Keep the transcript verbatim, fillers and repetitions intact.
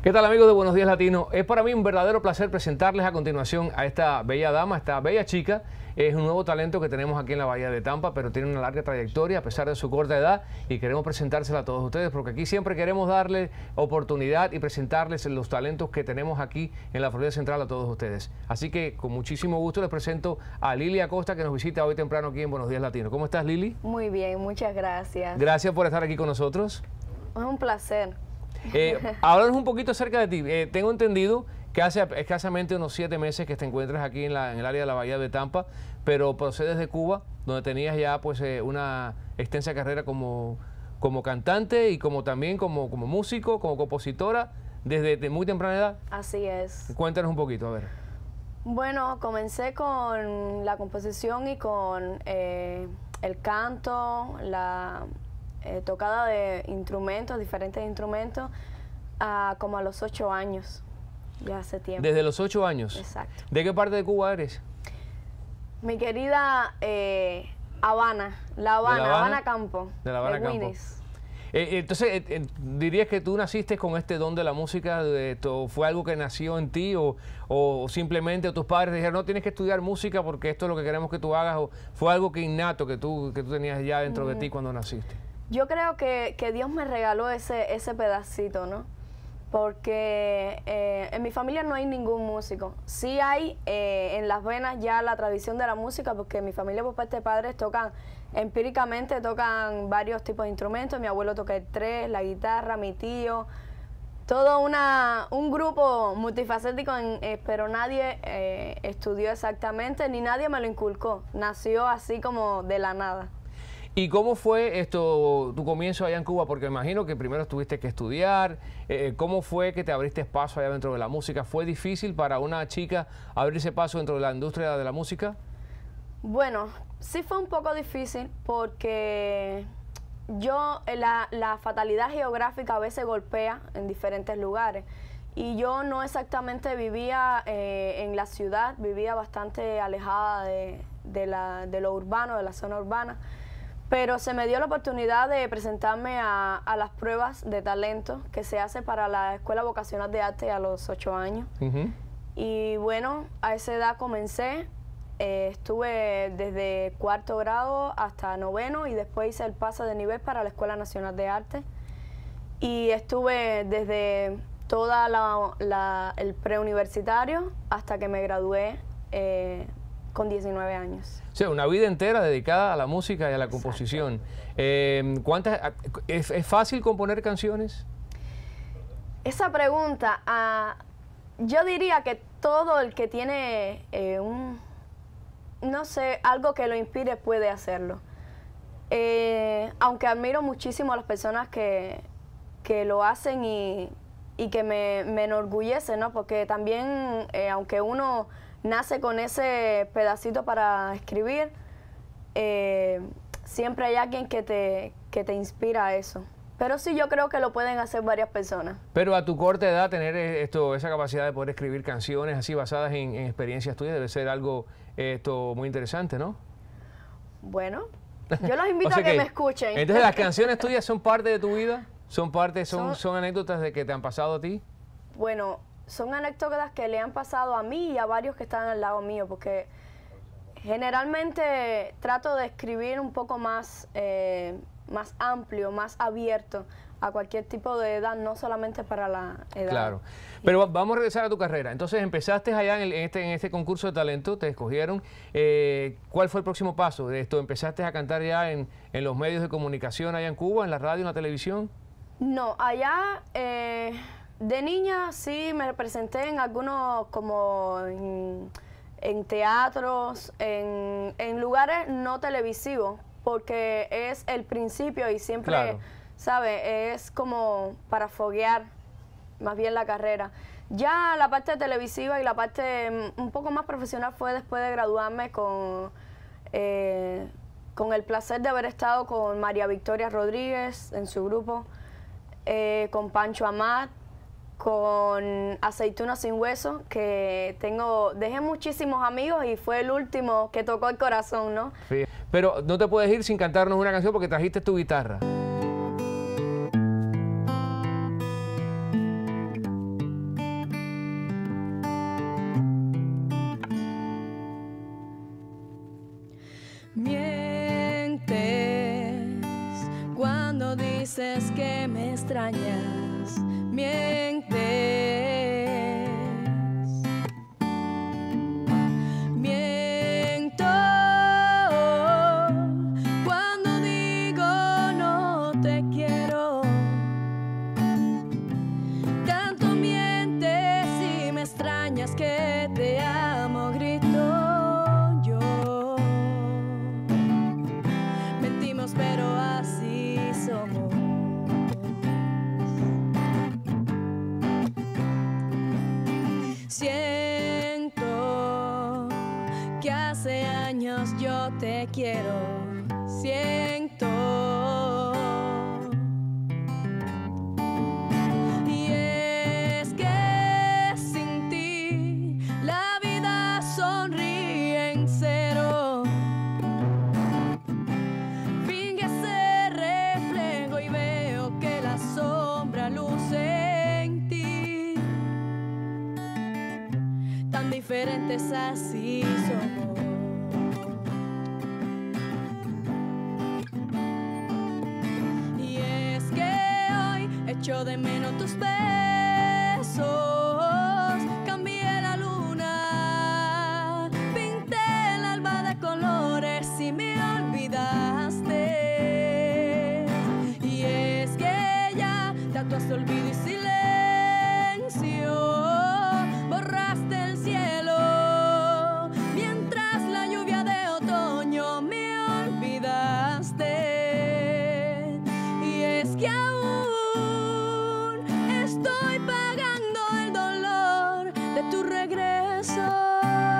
¿Qué tal, amigos de Buenos Días Latino? Es para mí un verdadero placer presentarles a continuación a esta bella dama, esta bella chica. Es un nuevo talento que tenemos aquí en la Bahía de Tampa, pero tiene una larga trayectoria a pesar de su corta edad, y queremos presentársela a todos ustedes porque aquí siempre queremos darle oportunidad y presentarles los talentos que tenemos aquí en la Florida Central a todos ustedes. Así que con muchísimo gusto les presento a Lili Acosta, que nos visita hoy temprano aquí en Buenos Días Latino. ¿Cómo estás, Lili? Muy bien, muchas gracias. Gracias por estar aquí con nosotros. Es un placer. Eh, háblanos un poquito acerca de ti. Eh, tengo entendido que hace escasamente unos siete meses que te encuentras aquí en, la, en el área de la Bahía de Tampa, pero procedes de Cuba, donde tenías ya pues eh, una extensa carrera como, como cantante y como también como, como músico, como compositora, desde de muy temprana edad. Así es. Cuéntanos un poquito, a ver. Bueno, comencé con la composición y con eh, el canto, la eh, tocada de instrumentos, diferentes instrumentos, uh, como a los ocho años. Ya hace tiempo. Desde los ocho años. Exacto. ¿De qué parte de Cuba eres? Mi querida eh, Habana, La Habana, ¿De La Habana? Habana Campo, de La Habana de Campo. Winnis. Eh, entonces, eh, eh, ¿dirías que tú naciste con este don de la música? De esto, ¿fue algo que nació en ti o, o simplemente tus padres dijeron, no, tienes que estudiar música porque esto es lo que queremos que tú hagas? ¿O fue algo que innato que tú, que tú tenías ya dentro mm. de ti cuando naciste? Yo creo que, que Dios me regaló ese, ese pedacito, ¿no? Porque eh, en mi familia no hay ningún músico. Sí hay eh, en las venas ya la tradición de la música, porque mi familia por parte de padres tocan empíricamente, tocan varios tipos de instrumentos. Mi abuelo toca el tres, la guitarra, mi tío, todo una, un grupo multifacético, en, eh, pero nadie eh, estudió exactamente, ni nadie me lo inculcó. Nació así como de la nada. ¿Y cómo fue esto, tu comienzo allá en Cuba? Porque imagino que primero tuviste que estudiar. Eh, ¿Cómo fue que te abriste paso allá dentro de la música? ¿Fue difícil para una chica abrirse paso dentro de la industria de la música? Bueno, sí fue un poco difícil porque yo, la, la fatalidad geográfica a veces golpea en diferentes lugares. Y yo no exactamente vivía eh, en la ciudad, vivía bastante alejada de, de, la, de lo urbano, de la zona urbana. Pero se me dio la oportunidad de presentarme a, a las pruebas de talento que se hace para la Escuela Vocacional de Arte a los ocho años. Uh-huh. Y bueno, a esa edad comencé, eh, estuve desde cuarto grado hasta noveno y después hice el pase de nivel para la Escuela Nacional de Arte. Y estuve desde toda la, la, el preuniversitario hasta que me gradué eh, con diecinueve años. O sea, una vida entera dedicada a la música y a la composición. Eh, ¿cuántas, es, ¿Es fácil componer canciones? Esa pregunta, uh, yo diría que todo el que tiene eh, un, no sé, algo que lo inspire puede hacerlo. Eh, aunque admiro muchísimo a las personas que, que lo hacen y, y que me, me enorgullece, ¿no? Porque también, eh, aunque uno nace con ese pedacito para escribir, eh, siempre hay alguien que te, que te inspira a eso. Pero sí, yo creo que lo pueden hacer varias personas. Pero a tu corta edad tener esto, esa capacidad de poder escribir canciones así basadas en, en experiencias tuyas debe ser algo esto muy interesante, ¿no? Bueno, yo los invito o sea a que, que me escuchen. Entonces, ¿las canciones tuyas son parte de tu vida? ¿Son parte, son, son, son anécdotas de que te han pasado a ti? Bueno, son anécdotas que le han pasado a mí y a varios que están al lado mío, porque generalmente trato de escribir un poco más, eh, más amplio, más abierto a cualquier tipo de edad, no solamente para la edad. Claro, pero vamos a regresar a tu carrera. Entonces empezaste allá en, el, en, este, en este concurso de talento, te escogieron. Eh, ¿Cuál fue el próximo paso de esto? ¿Empezaste a cantar ya en, en los medios de comunicación allá en Cuba, en la radio, en la televisión? No, allá... Eh, de niña sí me presenté en algunos, como en, en teatros, en, en lugares no televisivos, porque es el principio y siempre, claro, ¿sabe? Es como para foguear más bien la carrera. Ya la parte televisiva y la parte un poco más profesional fue después de graduarme con, eh, con el placer de haber estado con María Victoria Rodríguez en su grupo, eh, con Pancho Amat, con Aceituna Sin Hueso, que tengo, dejé muchísimos amigos y fue el último que tocó el corazón, ¿no? Sí. Pero no te puedes ir sin cantarnos una canción porque trajiste tu guitarra. dices que me extrañas, mientes. Miento cuando digo no te quiero. Tanto mientes y me extrañas que te amo, grito yo. Mentimos, pero así somos. Siento que hace años yo te quiero. Siento. Y es que sin ti la vida sonríe en cero. Finge ser reflejo y veo que la sombra luce en ti. Tan diferentes así somos. Y es que hoy echo de menos tus besos. Cambié la luna, pinté el alba de colores y me olvidaste. Y es que ya tatuaste olvido y silencio. Borraste el cielo mientras la lluvia de otoño me olvidaste. Y es que aún estoy pagando el dolor de tu regreso.